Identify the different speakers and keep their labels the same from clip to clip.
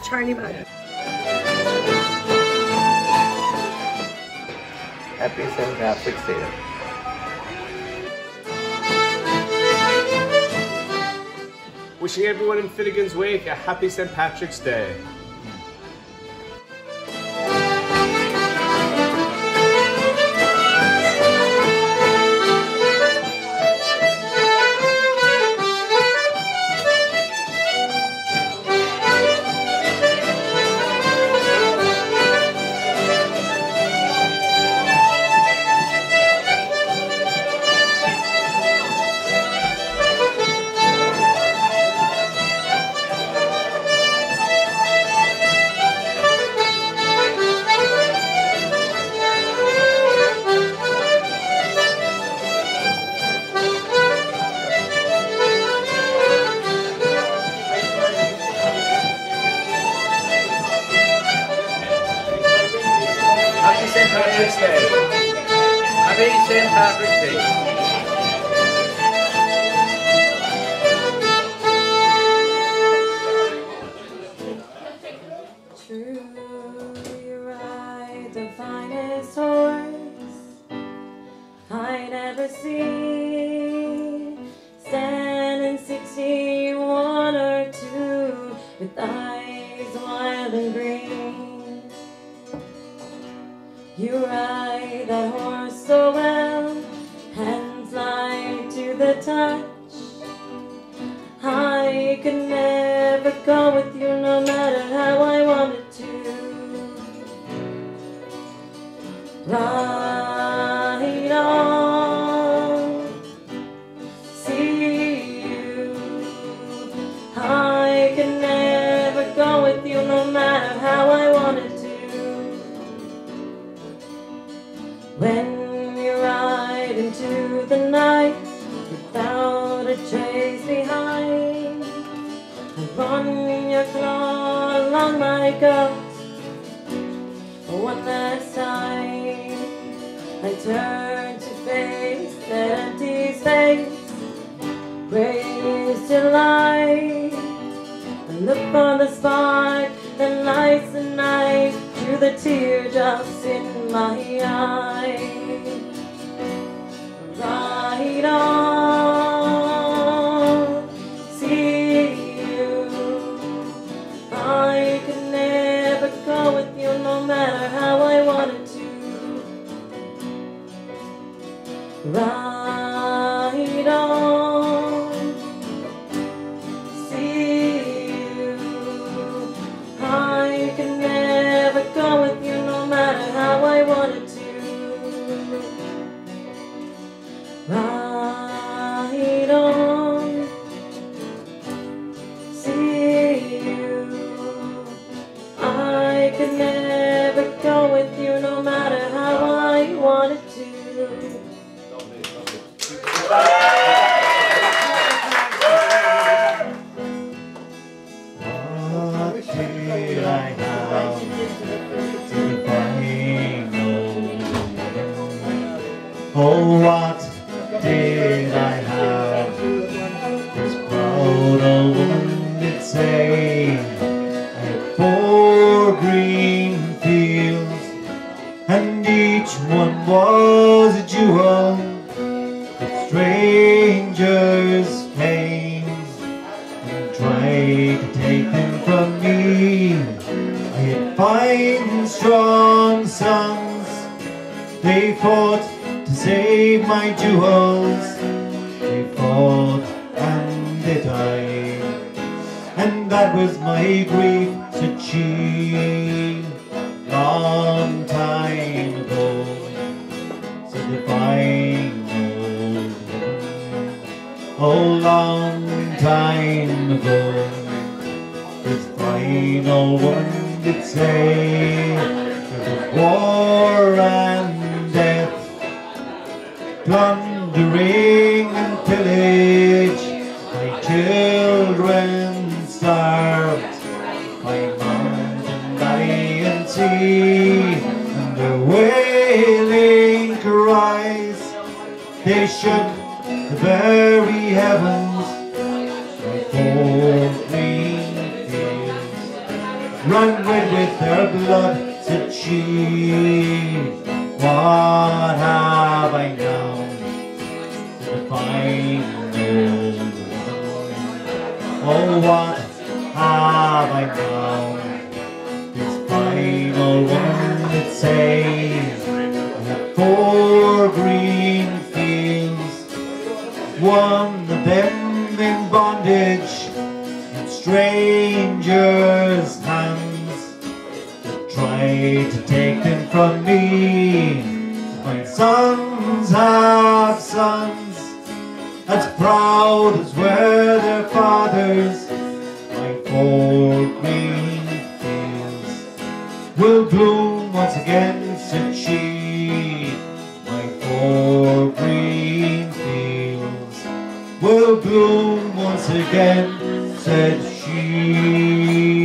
Speaker 1: Charlie Madden.
Speaker 2: Happy St. Patrick's Day.
Speaker 3: Wishing everyone in Finnegan's Wake a happy St. Patrick's Day.
Speaker 2: St. Patrick's Day. Happy St. Patrick's Day.
Speaker 4: True, you ride the finest horse I'd ever seen, standing 61 or 2 with eyes wild and green. You ride that horse so well, hands light to the touch. I could never go with you no matter how I wanted to. Ride on, see you. I could never go with you no matter how I wanted to. When you ride into the night without a trace behind, I run your claw along my gut one last time. I turn to face that empty space where you used to lie. I look for the spark that lights the night through the teardrops in my eyes. Ride on, see you. I could never go with you no matter how I wanted to. Ride on, see you. I could never go with you no matter how I wanted to. Ride on, see you. I could never go with you no matter how I wanted to.
Speaker 5: Oh, what did I have? This proud old woman did say I had 4 green fields, and each one was a jewel. But strangers came and tried to take them from me. I had 5 strong sons. They fought to save my jewels. They fought and they died, and that was my grief, said she. Long time ago, said the fine old woman. Oh, long time ago, this fine old woman did say there was war and death, plundering and pillage, my children starved, my mountain, valley and sea, and their wailing cries, they shook the very heavens. My 4 green fields, God, said she, what have I now to find this woman? Oh, what have I now? This final one that says, I have 4 green fields, one of them in bondage in strangers' hands, that try to take them from me. My sons have sons as proud as were their fathers. My 4 green fields will bloom once again, said she. My 4 green fields will bloom once again, said she.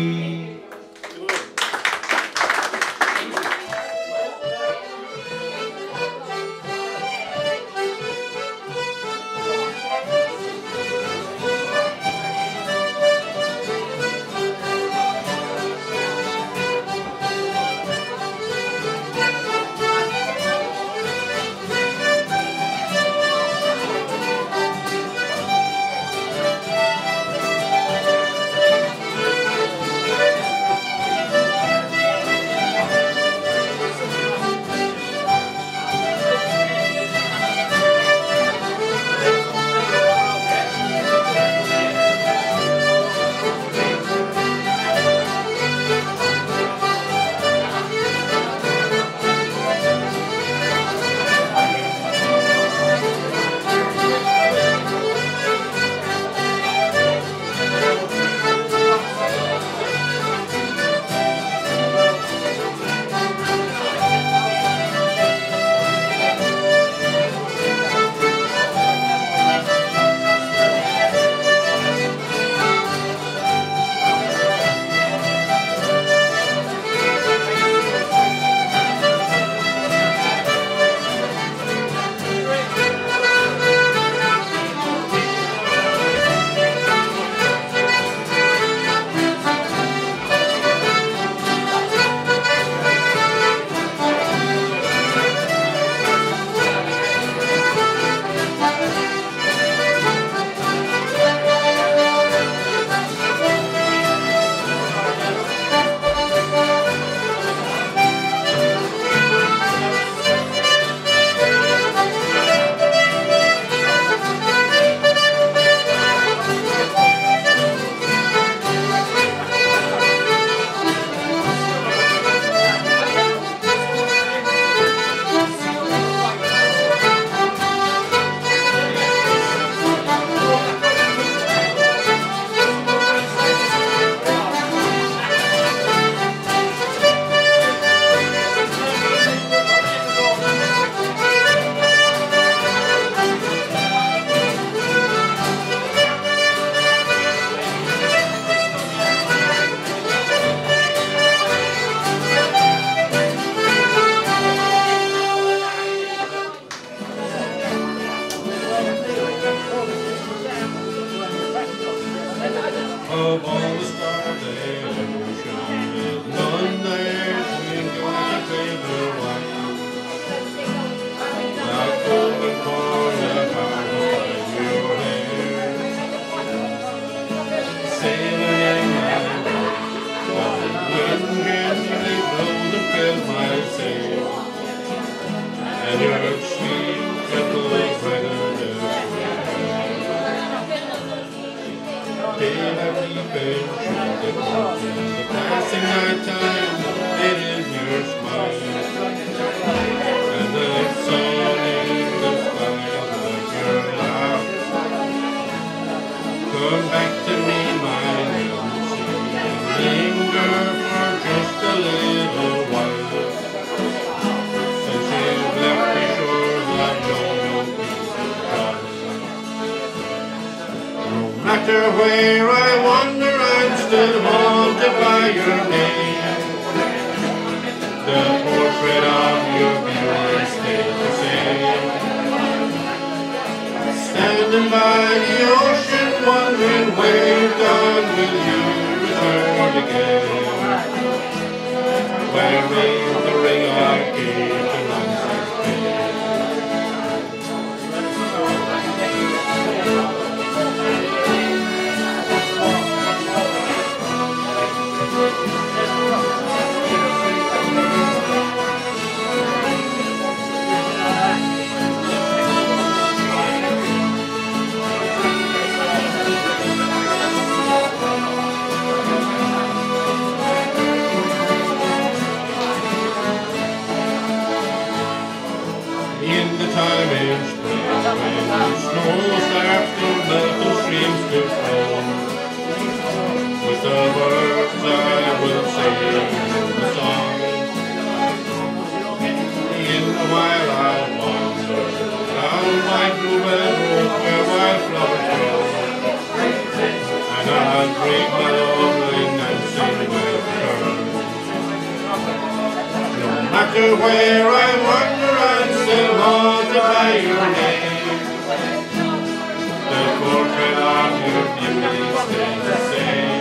Speaker 1: Of all the stars that ever shone, there's none there twinkling to clear white. Like golden corn upon your hair, sailing in my boat, while the wind gently blows and fills my sail, and your sweet echoes brighter than the passing night time, it is your smile, and the sun in the sky like your laugh. Come back to me, my Nancy, and linger for just a little while. Since you've left the shores, I know no peace of mind. No matter where I wander, I'm still haunted by your name. The portrait of your beauty stays the same. Standing by the ocean, wondering where God will you return again. wearing the ring I gave to Lancers Bay. In the time in spring, when the snow starts to melt and streams to flow, with the words I will sing the song. In the while I'll wander down my bluebell road where wildflowers grow, and I'll drink my loving and sing with her. No matter where I wander, I'm still haunted by your name. The portrait of your beauty stays the same.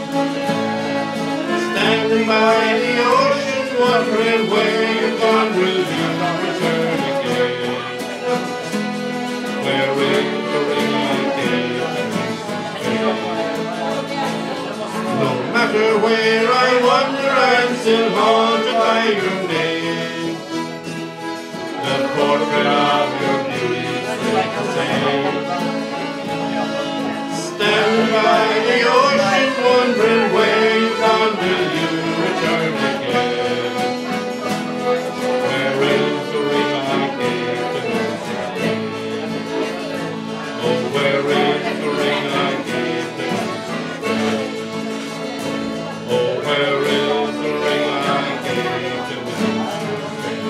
Speaker 1: Standing by the ocean, wondering where you've gone, will you return again? Where is the ring I gave to no matter where I wander, I'm still haunted by your name. The portrait of your beauty stays the same. Stand by the ocean, wondering where you've gone, will you return again? Where is the ring I gave to Lancers Bay? Oh, where is the ring I gave to Lancers Bay? Oh, where is the ring I gave to Lancers Bay?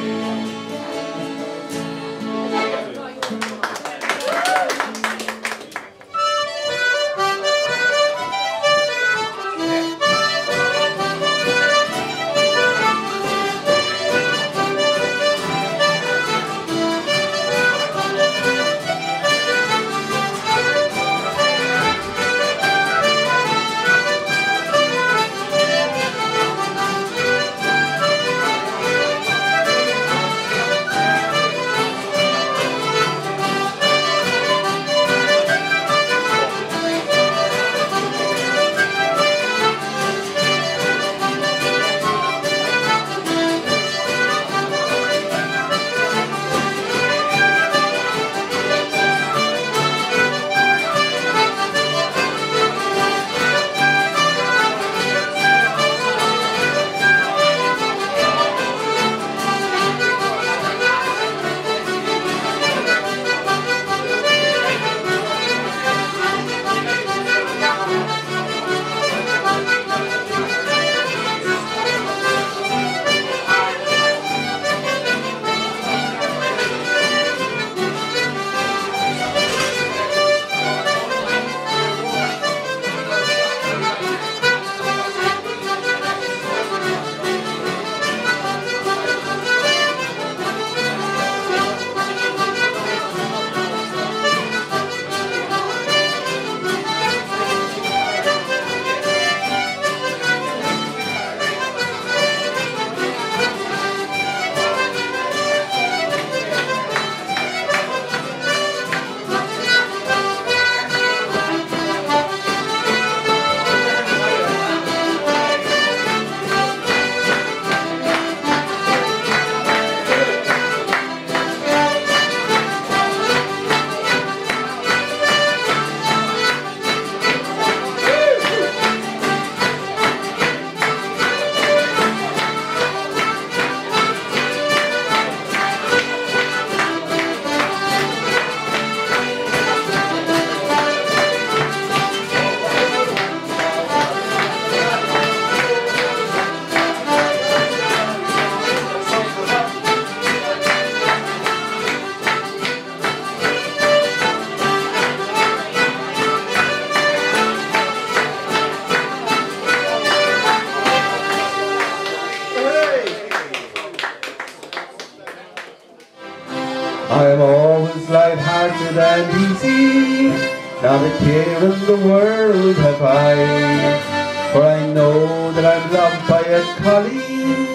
Speaker 6: I'm always light-hearted and easy, not a care in the world have I. For I know that I'm loved by a collie,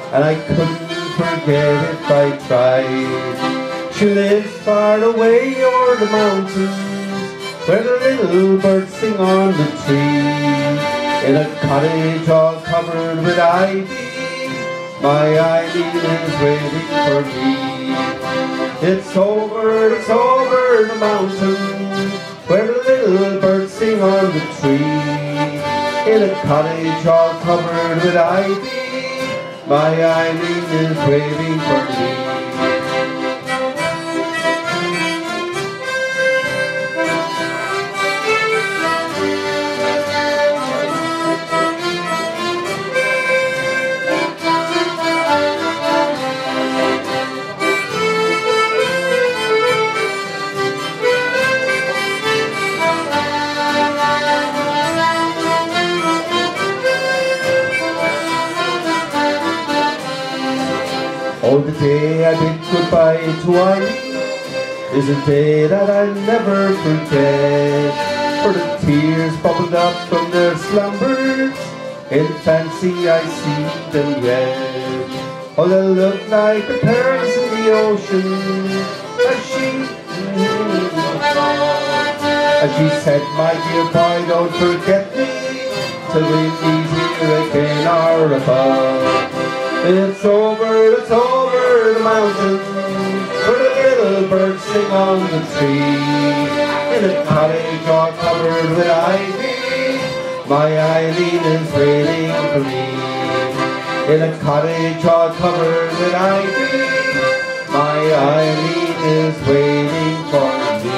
Speaker 6: and I couldn't forget if I tried. She lives far away o'er the mountains, where the little birds sing on the tree. In a cottage all covered with ivy, my Eileen is waiting for me. It's over the mountain, where the little birds sing on the tree. In a cottage all covered with ivy, my Eileen is waiting for me. Oh, the day I bid goodbye to Eileen is a day that I'll never forget. For the tears bubbled up from their slumbers, in fancy I see them yet. Oh, they'll look like the pearls in the ocean as she said, my dear boy, don't forget me till we meet here again or above. It's over the mountain, where the little birds sing on the tree. In a cottage all covered with ivy, my Eileen is waiting for me. In a cottage all covered with ivy, my Eileen is waiting for me.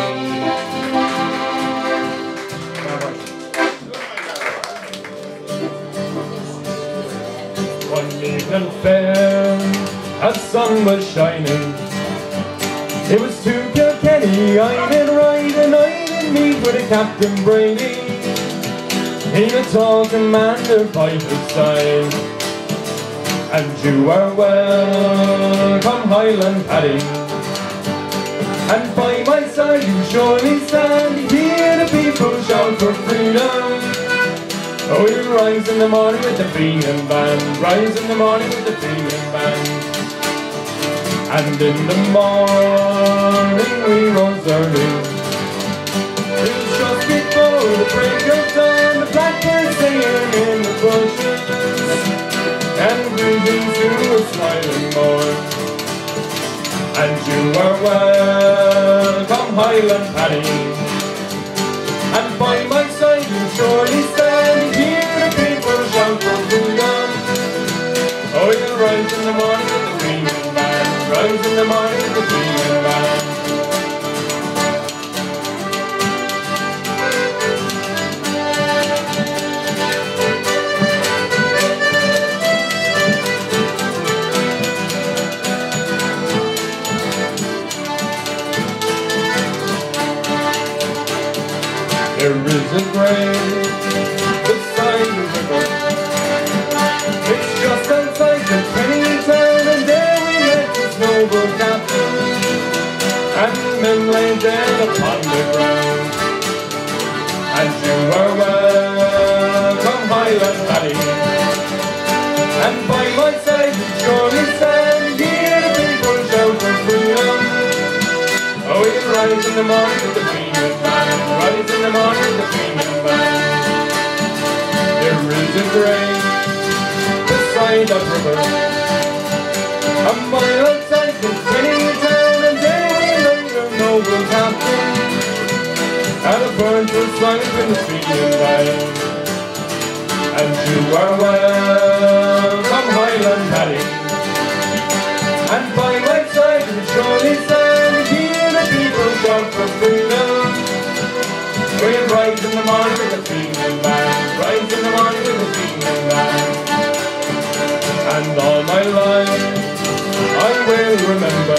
Speaker 1: One evening fair, a sun was shining. It was to Kilkenny, I did ride, and I did meet with a Captain Brady. He a tall commander by his side, and you are welcome, Highland Paddy. And by my side you surely stand, hear the people shout for freedom. Oh, you rise in the morning with the beating band, rise in the morning with the beating band. And in the morning we rose early. It was just before the break of dawn, the blackbird singing in the bushes, and greetings to a smiling morn. And you are welcome, Highland Paddy. And by my side you surely stand, hear the people shout for freedom. Oh, you'll rise in the morning with the beating band, rise in the morning with the beating band. There is a grave beside the river. It's just outside the Kenny town, and there we met this noble captain, and the men lay dead upon the ground. And you are welcome, Highland Paddy. And by my side you surely stand, hear the people shout for freedom. Oh, you rise in the morning with the beating band, rise in the morning with the beating band. There is a grave beside the river, a mile outside the Kenny town, and there we lay your noble captain, and a burnt was slung in the beating band. And you are welcome, Highland Paddy. And by my side you surely stand, hear the people shout for freedom. We'll rise in the morning with the beating band, rise in the morning with the beating band. And all my life I will remember,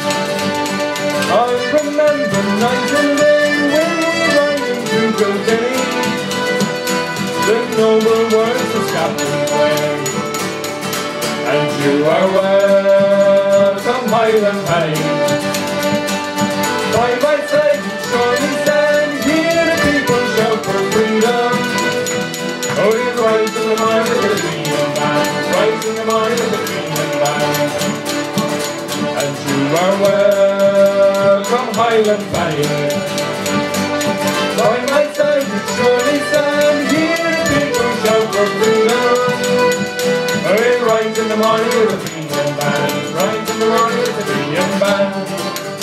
Speaker 1: I'll remember night and day when we ride into Kilkenny, the noble words of Captain Quinn. And you are welcome, Highland Paddy. By my side you surely stand, hear the people shout for freedom. Oh, you rise in the morning with the beating band, rise in the morning with the beating band. And you are welcome, Highland Valley. By my side you surely stand, hear the people shout for freedom. Hey, right in the morning with a Fenian band, right in the morning with a Fenian band.